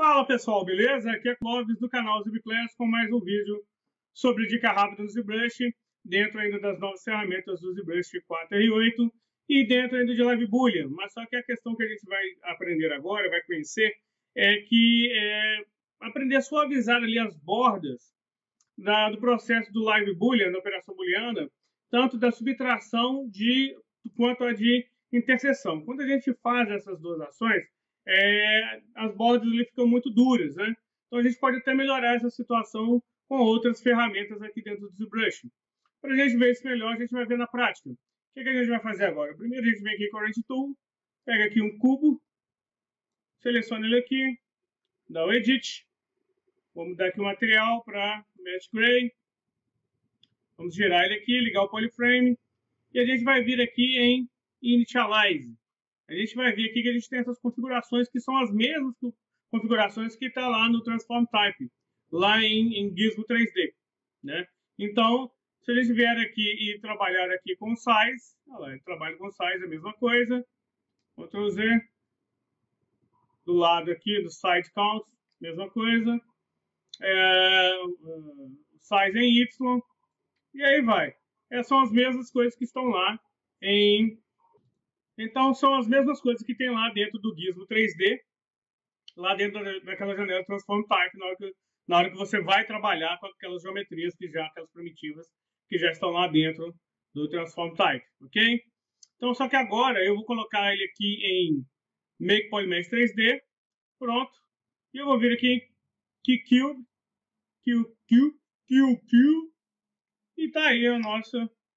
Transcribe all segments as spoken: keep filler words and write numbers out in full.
Fala pessoal, beleza? Aqui é Clóvis do canal ZBrush com mais um vídeo sobre dica rápida do ZBrush, dentro ainda das novas ferramentas do ZBrush quatro R oito e dentro ainda de Live Boolean. Mas só que a questão que a gente vai aprender agora, vai conhecer, é que é aprender a suavizar ali as bordas da, do processo do Live Boolean, da operação booleana, tanto da subtração de, quanto a de interseção. Quando a gente faz essas duas ações, É, as bordas ali ficam muito duras, né? Então a gente pode até melhorar essa situação com outras ferramentas aqui dentro do ZBrush. Para a gente ver isso melhor, a gente vai ver na prática. O que, que a gente vai fazer agora? Primeiro a gente vem aqui com o Current Tool, pega aqui um cubo, seleciona ele aqui, dá o Edit, vamos dar aqui o material para Match Gray, vamos girar ele aqui, ligar o Polyframe, e a gente vai vir aqui em Initialize. A gente vai ver aqui que a gente tem essas configurações que são as mesmas configurações que está lá no Transform Type, lá em, em Gizmo três D, né? Então, se a gente vier aqui e trabalhar aqui com Size, olha lá, ele trabalha com Size, a mesma coisa, Ctrl Z, do lado aqui do Side Count, mesma coisa, é, uh, Size em Y, e aí vai. Essas são as mesmas coisas que estão lá em... Então, são as mesmas coisas que tem lá dentro do Gizmo três D, lá dentro daquela janela Transform Type, na hora, que, na hora que você vai trabalhar com aquelas geometrias, que já, aquelas primitivas, que já estão lá dentro do Transform Type, ok? Então, só que agora eu vou colocar ele aqui em Make Polymesh três D, pronto, e eu vou vir aqui em Key Cube, Cube, Cube, Cube, Cube, e tá aí o nosso,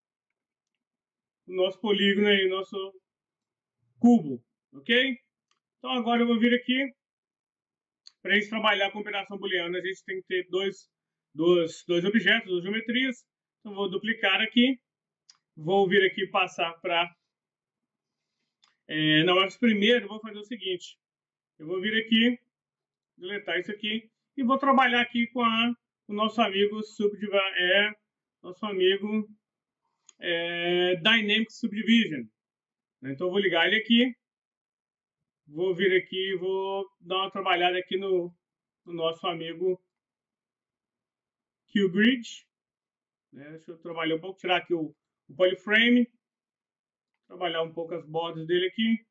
o nosso polígono aí, nosso cubo, ok? Então agora eu vou vir aqui, para a gente trabalhar com operação booleana, a gente tem que ter dois, dois, dois objetos, duas geometrias. Então vou duplicar aqui, vou vir aqui passar para... É, não, mas primeiro eu vou fazer o seguinte, eu vou vir aqui, deletar isso aqui, e vou trabalhar aqui com a, o nosso amigo Subdiv é, nosso amigo é, Dynamic Subdivision. Então eu vou ligar ele aqui, vou vir aqui, vou dar uma trabalhada aqui no, no nosso amigo QGrid. Né? Deixa eu trabalhar um pouco, tirar aqui o, o Polyframe, trabalhar um pouco as bordas dele aqui.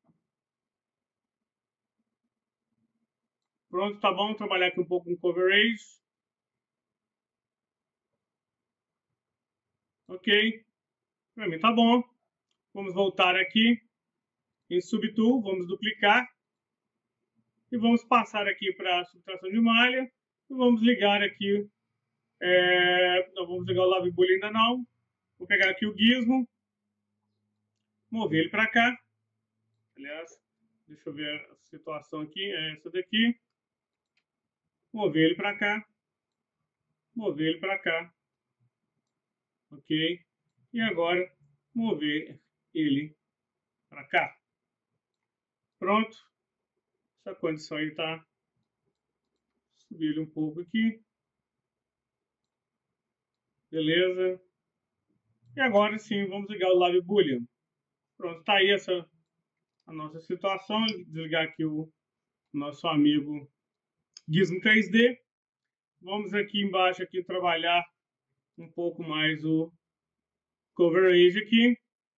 Pronto, tá bom, trabalhar aqui um pouco com Coverage. Ok, para mim tá bom. Vamos voltar aqui em Subtool, vamos duplicar e vamos passar aqui para a subtração de malha e vamos ligar aqui, é, não vamos ligar o Live Boolean ainda não, vou pegar aqui o Gizmo, mover ele para cá, aliás, deixa eu ver a situação aqui, é essa daqui, mover ele para cá, mover ele para cá, ok, e agora mover ele para cá. Pronto. Essa condição aí tá. Subir ele um pouco aqui. Beleza. E agora sim, vamos ligar o Live Boolean. Pronto, tá aí essa a nossa situação. Desligar aqui o nosso amigo Gizmo três D. Vamos aqui embaixo aqui trabalhar um pouco mais o Coverage aqui.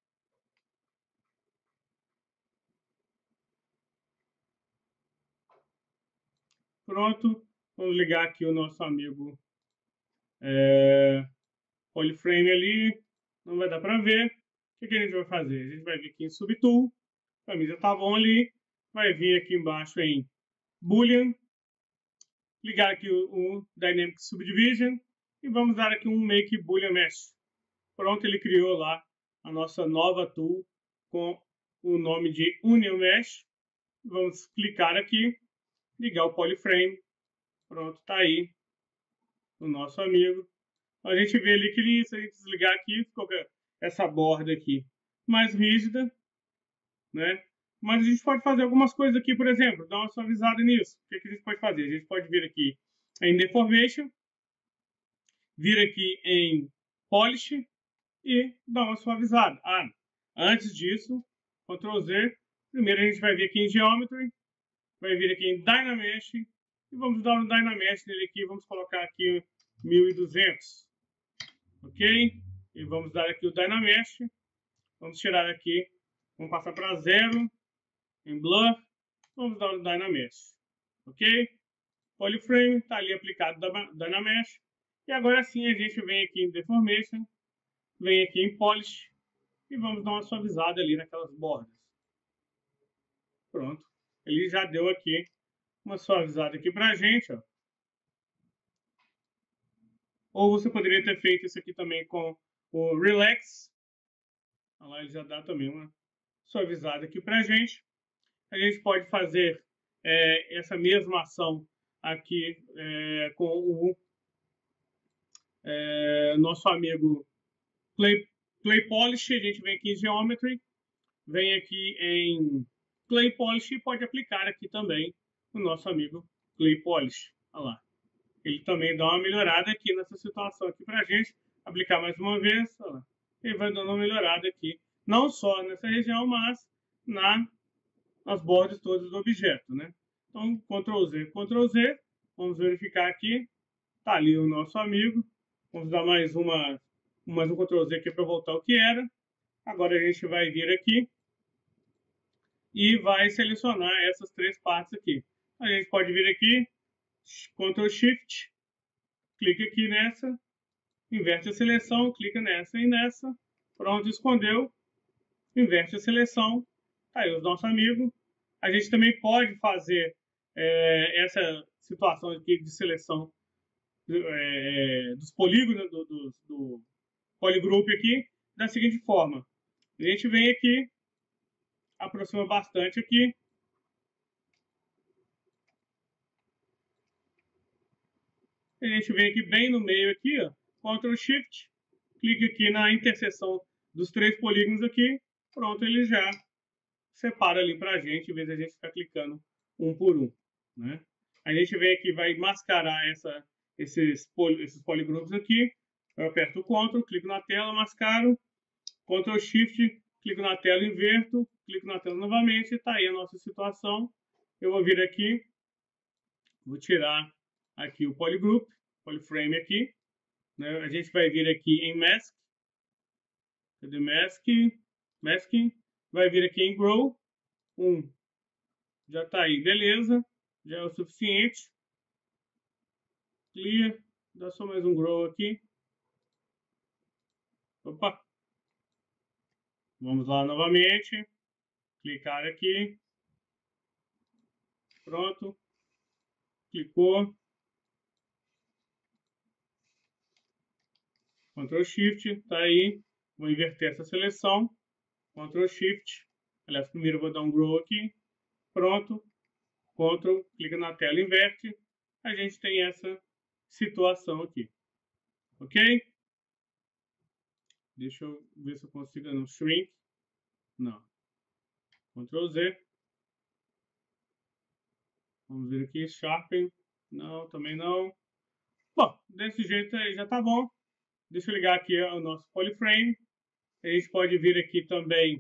Pronto, vamos ligar aqui o nosso amigo é, Polyframe ali, não vai dar para ver. O que, que a gente vai fazer? A gente vai vir aqui em Subtool, para mim já tá bom ali, vai vir aqui embaixo em Boolean, ligar aqui o, o Dynamic Subdivision e vamos dar aqui um Make Boolean Mesh. Pronto, ele criou lá a nossa nova tool com o nome de Union Mesh. Vamos clicar aqui, ligar o Polyframe, pronto, tá aí o nosso amigo. A gente vê ali que ele, se a gente desligar aqui, ficou essa borda aqui mais rígida, né? Mas a gente pode fazer algumas coisas aqui, por exemplo, dar uma suavizada nisso. O que, que a gente pode fazer? A gente pode vir aqui em Deformation, vir aqui em Polish e dar uma suavizada. Ah, antes disso, Ctrl Z, primeiro a gente vai vir aqui em Geometry, vai vir aqui em Dynamesh E vamos dar um Dynamesh nele aqui, vamos colocar aqui mil e duzentos. Ok? E vamos dar aqui o Dynamesh. Vamos tirar aqui, vamos passar para zero em Blur. Vamos dar o Dynamesh. Ok? Polyframe, está ali aplicado o Dynamesh. E agora sim a gente vem aqui em Deformation, vem aqui em Polish e vamos dar uma suavizada ali naquelas bordas. Pronto. Ele já deu aqui uma suavizada aqui pra gente, ó. Ou você poderia ter feito isso aqui também com o Relax. Olha lá, ele já dá também uma suavizada aqui pra gente. A gente pode fazer é, essa mesma ação aqui é, com o é, nosso amigo Clay, Clay Polish. A gente vem aqui em Geometry, vem aqui em Clay Polish e pode aplicar aqui também o nosso amigo Clay Polish. Olha lá. Ele também dá uma melhorada aqui nessa situação aqui pra gente. Aplicar mais uma vez, olha lá. Ele vai dando uma melhorada aqui, não só nessa região, mas na, nas bordas todas do objeto, né? Então, control Z, control Z. Vamos verificar aqui. Tá ali o nosso amigo. Vamos dar mais uma, mais um control Z aqui para voltar ao que era. Agora a gente vai vir aqui e vai selecionar essas três partes aqui. A gente pode vir aqui, control shift, clica aqui nessa, inverte a seleção, clica nessa e nessa, pronto, escondeu, inverte a seleção, tá aí o nosso amigo. A gente também pode fazer é, essa situação aqui de seleção é, dos polígonos, do, do, do polygroup aqui, da seguinte forma. A gente vem aqui, aproxima bastante aqui, a gente vem aqui bem no meio aqui, ó, control shift, clica aqui na interseção dos três polígonos aqui, pronto, ele já separa ali pra gente, em vez de a gente ficar clicando um por um, né? A gente vem aqui, vai mascarar essa, esses, poli, esses poligrupos aqui, eu aperto o Ctrl, clico na tela, mascaro, control shift, clico na tela, inverto, clico na tela novamente, e tá aí a nossa situação. Eu vou vir aqui, vou tirar aqui o polygroup, polyframe aqui, né? A gente vai vir aqui em Mask, cadê Mask, Masking, vai vir aqui em Grow, um, já tá aí, beleza, já é o suficiente, Clear, dá só mais um Grow aqui, opa, vamos lá novamente, clicar aqui, pronto, clicou, control shift, tá aí, vou inverter essa seleção, control shift, aliás, primeiro eu vou dar um Grow aqui, pronto, Ctrl, clica na tela, inverte, a gente tem essa situação aqui, ok? Deixa eu ver se eu consigo, não, shrink, não, control Z, vamos ver aqui, sharpen, não, também não, bom, desse jeito aí já tá bom, deixa eu ligar aqui o nosso polyframe, a gente pode vir aqui também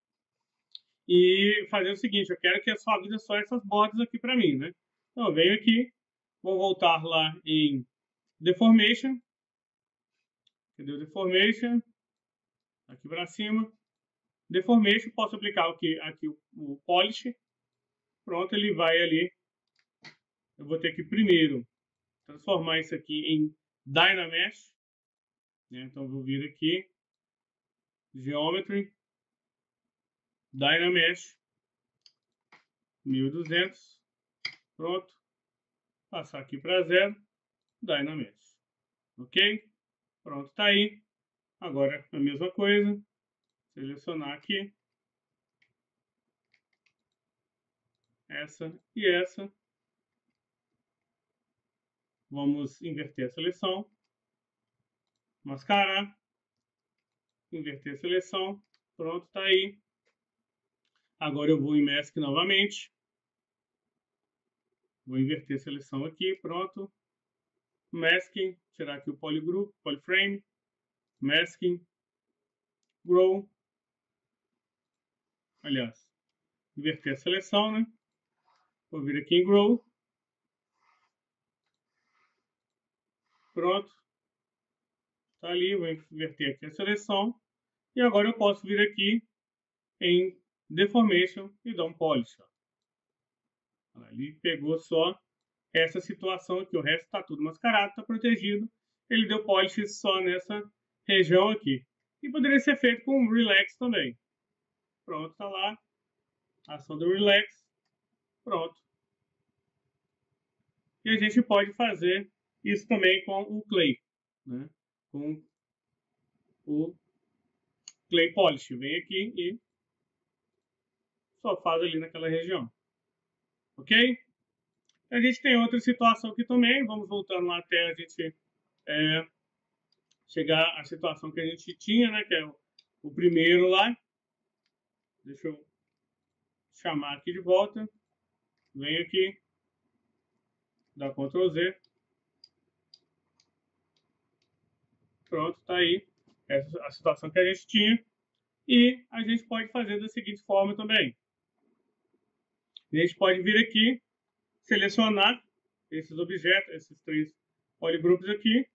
e fazer o seguinte, eu quero que suavize só essas bordas aqui para mim, né? Então eu venho aqui, vou voltar lá em Deformation, cadê o Deformation? Aqui para cima, Deformation, posso aplicar aqui, aqui o, o Polish, pronto, ele vai ali, eu vou ter que primeiro transformar isso aqui em Dynamesh, né? Então eu vou vir aqui, Geometry, Dynamesh, mil e duzentos, pronto, passar aqui para zero, Dynamesh, ok? Pronto, tá aí. Agora a mesma coisa, selecionar aqui, essa e essa, vamos inverter a seleção, mascarar, inverter a seleção, pronto, tá aí. Agora eu vou em Mask novamente, vou inverter a seleção aqui, pronto, Masking, tirar aqui o polygroup, polyframe, Masking, Grow, aliás, inverter a seleção, né? Vou vir aqui em Grow, Pronto. Tá ali, vou inverter aqui a seleção. E agora eu posso vir aqui em Deformation e dar um Polish. Ó. Ali pegou só essa situação aqui. O resto está tudo mascarado, está protegido. Ele deu Polish só nessa região aqui. E poderia ser feito com Relax também. Pronto, tá lá. Ação do Relax. Pronto. E a gente pode fazer isso também com o Clay, né? Com o Clay Polish. Vem aqui e só faz ali naquela região. Ok? A gente tem outra situação aqui também. Vamos voltando lá até a gente é, chegar à situação que a gente tinha, né? Que é o, o primeiro lá. Deixa eu chamar aqui de volta. Vem aqui. Dá control Z. Pronto, tá aí. Essa é a situação que a gente tinha. E a gente pode fazer da seguinte forma também. A gente pode vir aqui, selecionar esses objetos, esses três poligrupos aqui.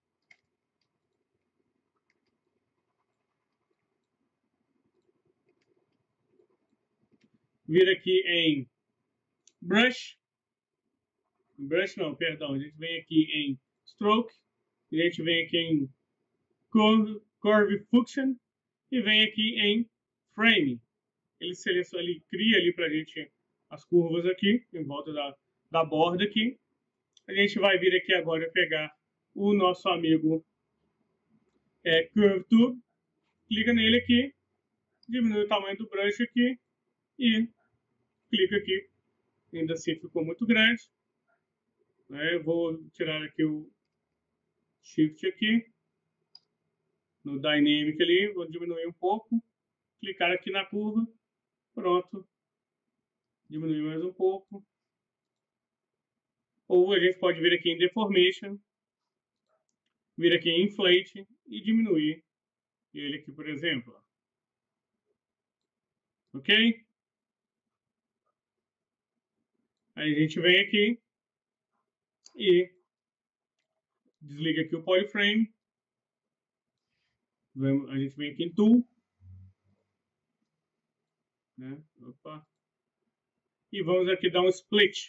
Vir aqui em Brush. Brush não, perdão. A gente vem aqui em Stroke. A gente vem aqui em Curve, curve Function. E vem aqui em Frame. Ele seleciona, ele cria ali pra gente as curvas aqui, em volta da, da borda aqui. A gente vai vir aqui agora pegar o nosso amigo é, Curve Tube. Clica nele aqui. Diminui o tamanho do brush aqui. E clica aqui. Ainda assim ficou muito grande. Eu vou tirar aqui o Shift aqui. No Dynamic ali. Vou diminuir um pouco. Clicar aqui na curva. Pronto. Diminuir mais um pouco. Ou a gente pode vir aqui em Deformation. Vir aqui em Inflate. E diminuir ele aqui, por exemplo. Ok? Aí a gente vem aqui e desliga aqui o Polyframe. A gente vem aqui em Tool. Né? Opa. E vamos aqui dar um Split.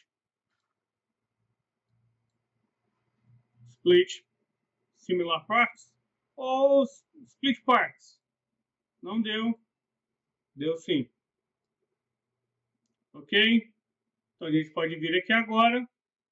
Split Similar Parts. Ou Split Parts. Não deu. Deu sim. Ok? Então a gente pode vir aqui agora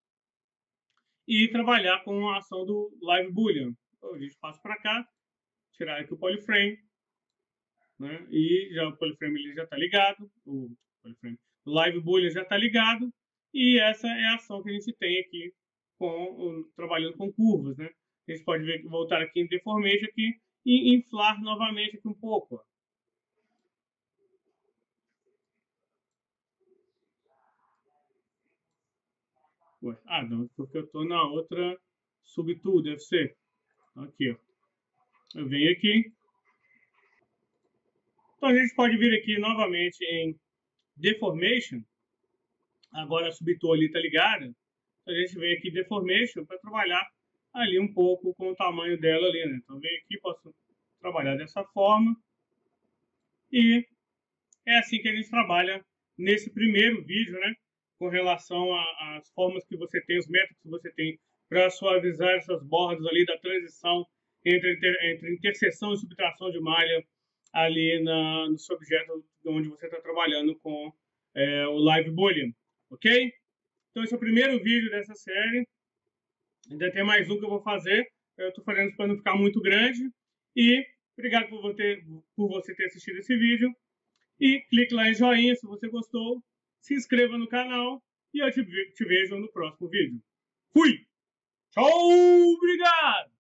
e trabalhar com a ação do Live Boolean. Então a gente passa para cá, tirar aqui o Polyframe, né? E já o Polyframe ele já está ligado, o, polyframe, o Live Boolean já está ligado, e essa é a ação que a gente tem aqui com, o, trabalhando com curvas, né? A gente pode ver, voltar aqui em Deformation aqui e inflar novamente aqui um pouco. Ó. Ué, ah, não, porque eu estou na outra Subtool, deve ser. Aqui, ó. Eu venho aqui. Então a gente pode vir aqui novamente em Deformation. Agora a Subtool ali está ligada. Então a gente vem aqui em Deformation para trabalhar ali um pouco com o tamanho dela ali, né? Então vem aqui, posso trabalhar dessa forma. E é assim que a gente trabalha nesse primeiro vídeo, né? Com relação às formas que você tem, os métodos que você tem para suavizar essas bordas ali da transição entre, entre interseção e subtração de malha ali na, no seu objeto onde você está trabalhando com é, o Live Boolean, ok? Então esse é o primeiro vídeo dessa série. Ainda tem mais um que eu vou fazer. Eu estou fazendo isso para não ficar muito grande. E obrigado por você, por você ter assistido esse vídeo. E clique lá em joinha se você gostou. Se inscreva no canal e eu te, te vejo no próximo vídeo. Fui! Tchau! Obrigado!